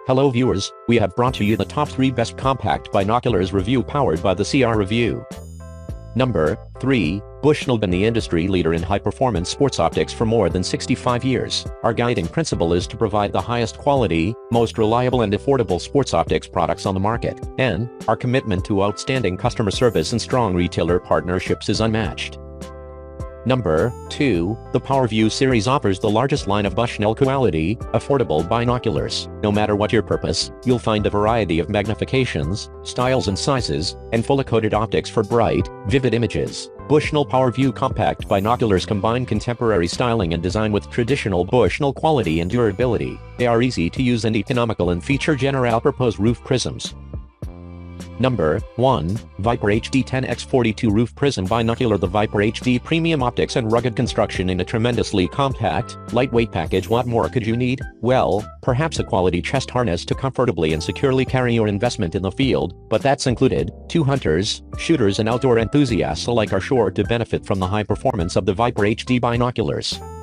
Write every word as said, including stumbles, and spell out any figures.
Hello viewers, we have brought to you the top three best compact binoculars review powered by the C R Review. Number three. Bushnell been the industry leader in high-performance sports optics for more than sixty-five years. Our guiding principle is to provide the highest quality, most reliable and affordable sports optics products on the market, and our commitment to outstanding customer service and strong retailer partnerships is unmatched. Number two. The PowerView series offers the largest line of Bushnell quality, affordable binoculars. No matter what your purpose, you'll find a variety of magnifications, styles and sizes, and fully coated optics for bright, vivid images. Bushnell PowerView compact binoculars combine contemporary styling and design with traditional Bushnell quality and durability. They are easy to use and economical and feature general-purpose roof prisms. Number one. Viper H D ten by forty-two Roof Prism Binocular. The Viper H D premium optics and rugged construction in a tremendously compact, lightweight package. What more could you need? Well, perhaps a quality chest harness to comfortably and securely carry your investment in the field, but that's included. Two hunters, shooters and outdoor enthusiasts alike are sure to benefit from the high performance of the Viper H D binoculars.